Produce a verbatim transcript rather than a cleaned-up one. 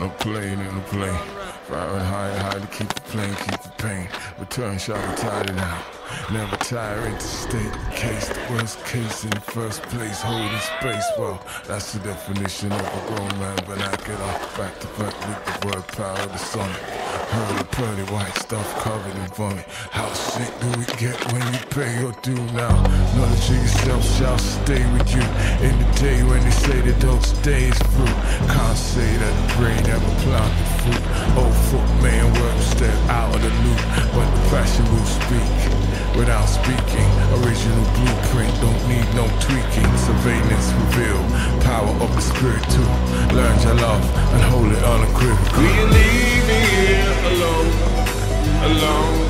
no plane in the plane. Firing high, high to keep the plane, keep the pain. Return shot and tide it out. Never tire into state case. The worst case in the first place, holding space. Well, that's the definition of a grown man vernacular. Back to back with the word power of the sonic. Heard the pearly white stuff covered in vomit. How sick do we get when you pay your due now? Knowledge of yourself shall stay with you. In the day when they say that those days through. Can't say that the brain ever planted fruit. Old foot man work step out of the loop. But the passion will speak without speaking. Original blueprint, don't need no tweaking. Surveillance reveal power of the spirit too. Learn your love and hold it unequivocal. Will you leave me here alone, alone?